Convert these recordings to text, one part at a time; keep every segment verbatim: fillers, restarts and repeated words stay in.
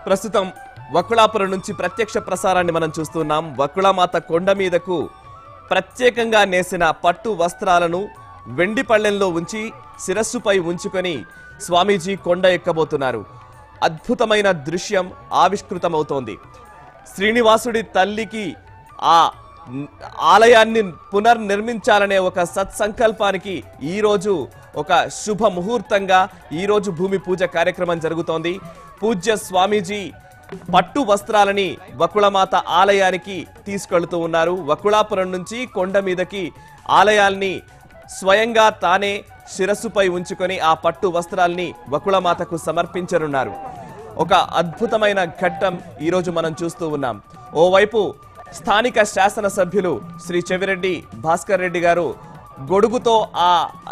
ప్రస్తుతం వకుళాపురం నుంచి ప్రత్యక్ష ప్రసారాన్ని మనం చూస్తున్నాం. వకుళమాత కొండ మీదకు ప్రత్యేకంగా నేసిన పట్టు వస్త్రాలను వెండి పళ్ళెంలో ఉంచి శిరస్సుపై ఉంచుకొని స్వామీజీ కొండ ఎక్కబోతున్నారు. అద్భుతమైన దృశ్యం ఆవిష్కృతమవుతోంది. శ్రీనివాసుడి తల్లికి ఆ ఆలయాన్ని పునర్నిర్మించాలనే ఒక సత్సంకల్పానికి ఈరోజు ఒక శుభ ముహూర్తంగా ఈరోజు భూమి పూజ కార్యక్రమం జరుగుతోంది. పూజ్య స్వామీజీ పట్టు వస్త్రాలని వకుళమాత ఆలయానికి తీసుకెళ్తూ ఉన్నారు. వకుళాపురం నుంచి కొండ మీదకి ఆలయాల్ని స్వయంగా తానే శిరస్సుపై ఉంచుకొని ఆ పట్టు వస్త్రాల్ని వకుళమాతకు సమర్పించనున్నారు. ఒక అద్భుతమైన ఘట్టం ఈరోజు మనం చూస్తూ ఉన్నాం. ఓవైపు స్థానిక శాసనసభ్యులు శ్రీ చెవిరెడ్డి భాస్కర్ రెడ్డి గారు గొడుగుతో ఆ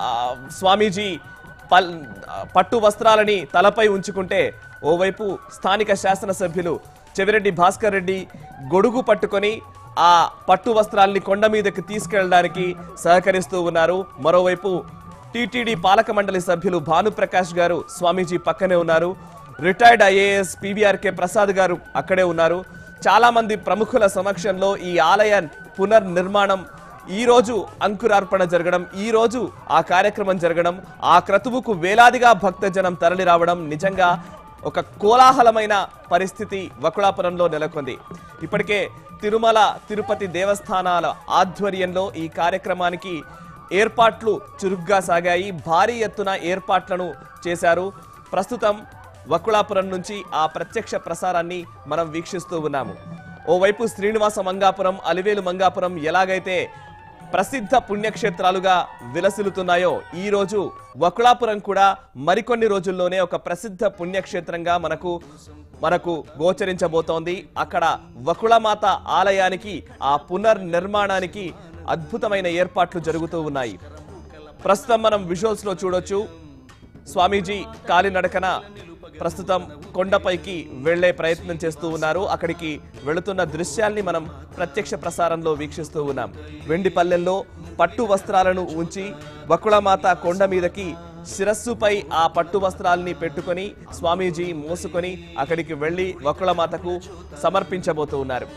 స్వామీజీ పల్ పట్టు వస్త్రాలని తలపై ఉంచుకుంటే, ఓవైపు స్థానిక శాసనసభ్యులు చెవిరెడ్డి భాస్కర్ రెడ్డి గొడుగు పట్టుకొని ఆ పట్టు వస్త్రాలని కొండ మీదకి తీసుకెళ్ళడానికి సహకరిస్తూ ఉన్నారు. మరోవైపు టీటీడీ పాలక మండలి సభ్యులు భానుప్రకాష్ గారు స్వామీజీ పక్కనే ఉన్నారు. రిటైర్డ్ ఐఏఎస్ పీవీఆర్కే ప్రసాద్ గారు అక్కడే ఉన్నారు. చాలా మంది ప్రముఖుల సమక్షంలో ఈ ఆలయ పునర్నిర్మాణం ఈ రోజు అంకురార్పణ జరగడం, ఈ రోజు ఆ కార్యక్రమం జరగడం, ఆ క్రతువుకు వేలాదిగా భక్తజనం తరలి రావడం నిజంగా ఒక కోలాహలమైన పరిస్థితి వకుళాపురంలో నెలకొంది. ఇప్పటికే తిరుమల తిరుపతి దేవస్థానాల ఆధ్వర్యంలో ఈ కార్యక్రమానికి ఏర్పాట్లు చురుగ్గా సాగాయి. భారీ ఎత్తున ఏర్పాట్లను చేశారు. ప్రస్తుతం వకుళాపురం నుంచి ఆ ప్రత్యక్ష ప్రసారాన్ని మనం వీక్షిస్తూ ఉన్నాము. ఓవైపు శ్రీనివాస మంగాపురం, అలివేలు మంగాపురం ఎలాగైతే ప్రసిద్ధ పుణ్యక్షేత్రాలుగా విలసిల్లుతున్నాయో, ఈ రోజు వకుళాపురం కూడా మరికొన్ని రోజుల్లోనే ఒక ప్రసిద్ధ పుణ్యక్షేత్రంగా మనకు మనకు గోచరించబోతోంది. అక్కడ వకుళమాత ఆలయానికి ఆ పునర్నిర్మాణానికి అద్భుతమైన ఏర్పాట్లు జరుగుతూ ఉన్నాయి. ప్రస్తుతం మనం విజువల్స్ లో చూడొచ్చు. స్వామీజీ కాలినడకన ప్రస్తుతం కొండపైకి వెళ్లే ప్రయత్నం చేస్తూ ఉన్నారు. అక్కడికి వెళుతున్న దృశ్యాల్ని మనం ప్రత్యక్ష ప్రసారంలో వీక్షిస్తూ ఉన్నాం. వెండి పల్లెల్లో పట్టు వస్త్రాలను ఉంచి వకుళమాత కొండ మీదకి శిరస్సుపై ఆ పట్టు వస్త్రాలని పెట్టుకొని స్వామీజీ మోసుకొని అక్కడికి వెళ్లి వకుళమాతకు సమర్పించబోతూ ఉన్నారు.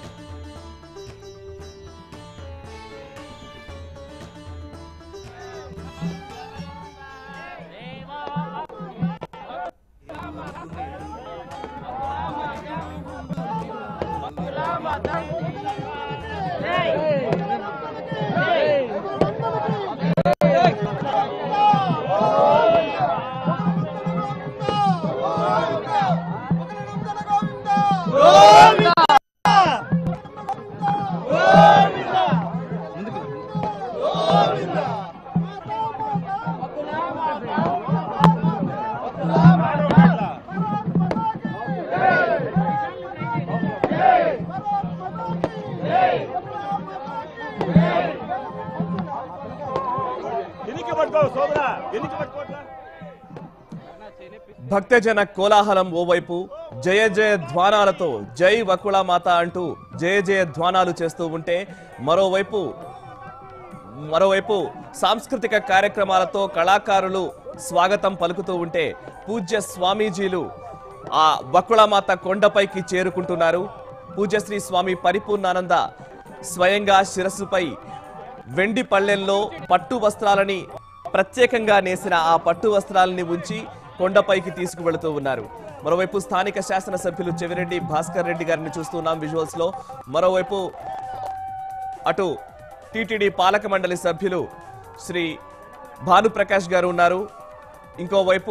భక్తజన కోలాహలం ఓవైపు జయ జయ ధ్వానాలతో జై వకుళమాత అంటూ జయ జయ ధ్వానాలు చేస్తూ ఉంటే, మరోవైపు మరోవైపు సాంస్కృతిక కార్యక్రమాలతో కళాకారులు స్వాగతం పలుకుతూ ఉంటే, పూజ్య స్వామీజీలు ఆ వకుళమాత కొండపైకి చేరుకుంటున్నారు. పూజ్యశ్రీ స్వామి పరిపూర్ణానంద స్వయంగా శిరస్సుపై వెండి పళ్ళెల్లో పట్టు వస్త్రాలని ప్రత్యేకంగా నేసిన ఆ పట్టు వస్త్రాలని ఉంచి కొండపైకి తీసుకువెళుతూ ఉన్నారు. మరోవైపు స్థానిక శాసనసభ్యులు చెవిరెడ్డి భాస్కర్ రెడ్డి గారిని చూస్తున్నాం విజువల్స్ లో. మరోవైపు అటు టీటీడీ పాలక మండలి సభ్యులు శ్రీ భానుప్రకాష్ గారు ఉన్నారు. ఇంకోవైపు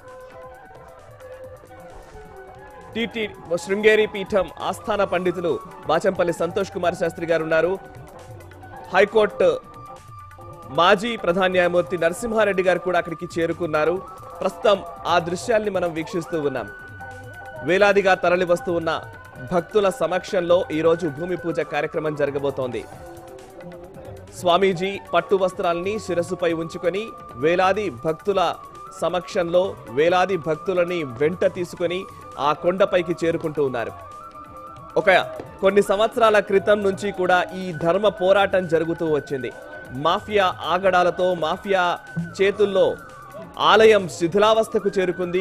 టీటీ శృంగేరి పీఠం ఆస్థాన పండితులు బాచంపల్లి సంతోష్ కుమార్ శాస్త్రి గారు ఉన్నారు. హైకోర్టు మాజీ ప్రధాన న్యాయమూర్తి నరసింహారెడ్డి గారు కూడా అక్కడికి చేరుకున్నారు. ప్రస్తుతం ఆ దృశ్యాల్ని మనం వీక్షిస్తూ ఉన్నాం. వేలాదిగా తరలి వస్తూ ఉన్న భక్తుల సమక్షంలో ఈరోజు భూమి పూజ కార్యక్రమం జరగబోతోంది. స్వామీజీ పట్టు వస్త్రాలని శిరస్సుపై ఉంచుకొని వేలాది భక్తుల సమక్షంలో వేలాది భక్తులని వెంట తీసుకొని ఆ కొండపైకి చేరుకుంటూ ఉన్నారు. ఒక కొన్ని సంవత్సరాల క్రితం నుంచి కూడా ఈ ధర్మ పోరాటం జరుగుతూ వచ్చింది. మాఫియా ఆగడాలతో మాఫియా చేతుల్లో ఆలయం శిథిలావస్థకు చేరుకుంది.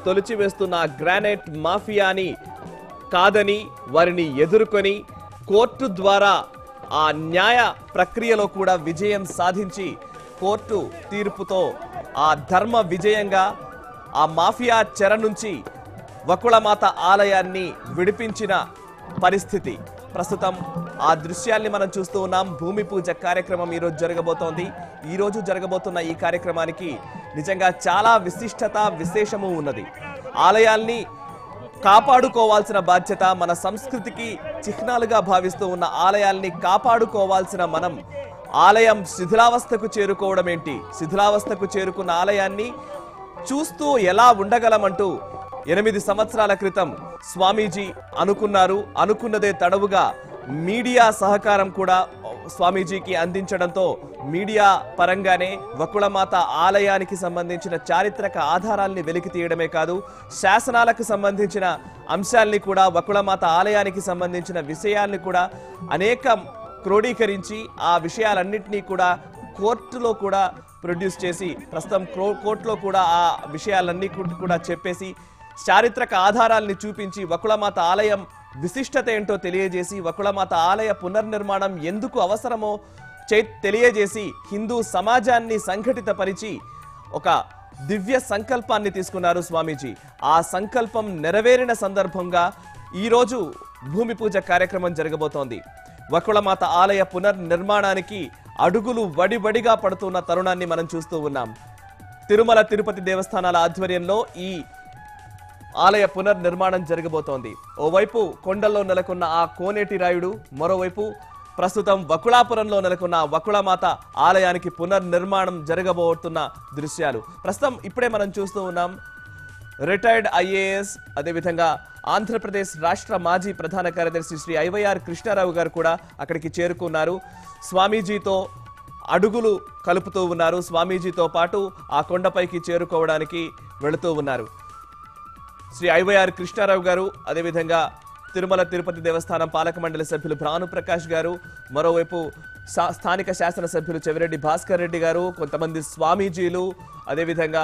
తొలిచివేస్తున్న గ్రానైట్ మాఫియాని కాదని వారిని ఎదుర్కొని కోర్టు ద్వారా ఆ న్యాయ ప్రక్రియలో కూడా విజయం సాధించి కోర్టు తీర్పుతో ఆ ధర్మ విజయంగా ఆ మాఫియా చెర నుంచి వకుళమాత ఆలయాన్ని విడిపించిన పరిస్థితి ప్రస్తుతం ఆ దృశ్యాల్ని మనం చూస్తూ ఉన్నాం. భూమి పూజ కార్యక్రమం ఈరోజు జరగబోతోంది. ఈరోజు జరగబోతున్న ఈ కార్యక్రమానికి నిజంగా చాలా విశిష్టత విశేషము ఉన్నది. ఆలయాల్ని కాపాడుకోవాల్సిన బాధ్యత, మన సంస్కృతికి చిహ్నాలుగా భావిస్తూ ఉన్న ఆలయాల్ని కాపాడుకోవాల్సిన మనం ఆలయం శిథిలావస్థకు చేరుకోవడం ఏంటి, శిథిలావస్థకు చేరుకున్న ఆలయాన్ని చూస్తూ ఎలా ఉండగలమంటూ ఎనిమిది సంవత్సరాల క్రితం స్వామీజీ అనుకున్నారు. అనుకున్నదే తడవుగా మీడియా సహకారం కూడా స్వామీజీకి అందించడంతో మీడియా పరంగానే వకుళమాత ఆలయానికి సంబంధించిన చారిత్రక ఆధారాల్ని వెలికి తీయడమే కాదు, శాసనాలకు సంబంధించిన అంశాల్ని కూడా, వకుళమాత ఆలయానికి సంబంధించిన విషయాల్ని కూడా అనేక క్రోడీకరించి ఆ విషయాలన్నింటినీ కూడా కోర్టులో కూడా ప్రొడ్యూస్ చేసి ప్రస్తుతం కోర్టులో కూడా ఆ విషయాలన్నీ కూడా చెప్పేసి చారిత్రక ఆధారాల్ని చూపించి వకుళమాత ఆలయం విశిష్టత ఏంటో తెలియజేసి వకుళమాత ఆలయ పునర్నిర్మాణం ఎందుకు అవసరమో తెలియజేసి హిందూ సమాజాన్ని సంఘటితపరిచి ఒక దివ్య సంకల్పాన్ని తీసుకున్నారు స్వామీజీ. ఆ సంకల్పం నెరవేరిన సందర్భంగా ఈరోజు భూమి పూజ కార్యక్రమం జరగబోతోంది. వకుళమాత ఆలయ పునర్నిర్మాణానికి అడుగులు వడివడిగా పడుతున్న తరుణాన్ని మనం చూస్తూ ఉన్నాం. తిరుమల తిరుపతి దేవస్థానాల ఆధ్వర్యంలో ఈ ఆలయ పునర్నిర్మాణం జరగబోతోంది. ఓవైపు కొండల్లో నెలకొన్న ఆ కోనేటి రాయుడు, మరోవైపు ప్రస్తుతం వకుళాపురంలో నెలకొన్న వకుళమాత ఆలయానికి పునర్నిర్మాణం జరగబోతున్న దృశ్యాలు ప్రస్తుతం ఇప్పుడే మనం చూస్తూ ఉన్నాం. రిటైర్డ్ ఐఏఎస్ అదేవిధంగా ఆంధ్రప్రదేశ్ రాష్ట్ర మాజీ ప్రధాన కార్యదర్శి శ్రీ ఐవైఆర్ కృష్ణారావు గారు కూడా అక్కడికి చేరుకున్నారు. స్వామీజీతో అడుగులు కలుపుతూ ఉన్నారు. స్వామీజీతో పాటు ఆ కొండపైకి చేరుకోవడానికి వెళుతూ ఉన్నారు. శ్రీ ఐవైఆర్ కృష్ణారావు గారు, అదేవిధంగా తిరుమల తిరుపతి దేవస్థానం పాలక మండలి సభ్యులు భానుప్రకాష్ గారు, మరోవైపు స్థానిక శాసనసభ్యులు చెవిరెడ్డి భాస్కర్ రెడ్డి గారు, కొంతమంది స్వామీజీలు, అదేవిధంగా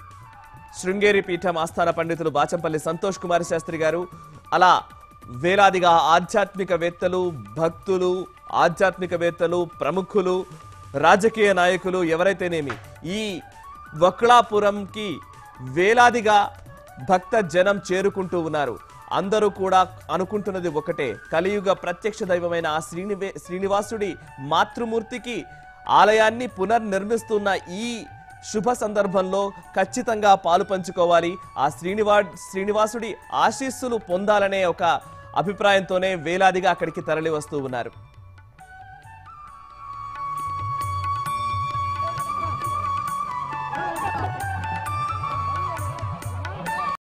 శృంగేరి పీఠం ఆస్థాన పండితులు బాచంపల్లి సంతోష్ కుమార్ శాస్త్రి గారు, అలా వేలాదిగా ఆధ్యాత్మికవేత్తలు, భక్తులు, ఆధ్యాత్మికవేత్తలు, ప్రముఖులు, రాజకీయ నాయకులు ఎవరైతేనేమి ఈ వకుళాపురంకి వేలాదిగా భక్త జనం చేరుకుంటూ ఉన్నారు. అందరూ కూడా అనుకుంటున్నది ఒకటే, కలియుగ ప్రత్యక్ష దైవమైన ఆ శ్రీనివే శ్రీనివాసుడి మాతృమూర్తికి ఆలయాన్ని పునర్నిర్మిస్తున్న ఈ శుభ సందర్భంలో ఖచ్చితంగా పాలు పంచుకోవాలి, ఆ శ్రీనివా శ్రీనివాసుడి ఆశీస్సులు పొందాలనే ఒక అభిప్రాయంతోనే వేలాదిగా అక్కడికి తరలి వస్తూ ఉన్నారు.